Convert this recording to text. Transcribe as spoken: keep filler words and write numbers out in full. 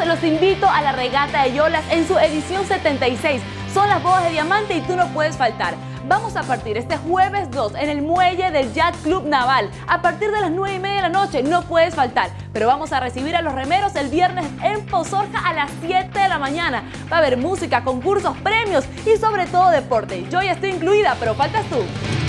los invito a la regata de Yolas en su edición setenta y seis. Son las bodas de diamante y tú no puedes faltar. Vamos a partir este jueves dos en el muelle del Yacht Club Naval. A partir de las nueve y media de la noche, no puedes faltar. Pero vamos a recibir a los remeros el viernes en Pozorja a las siete de la mañana. Va a haber música, concursos, premios y sobre todo deporte. Yo ya estoy incluida, pero faltas tú.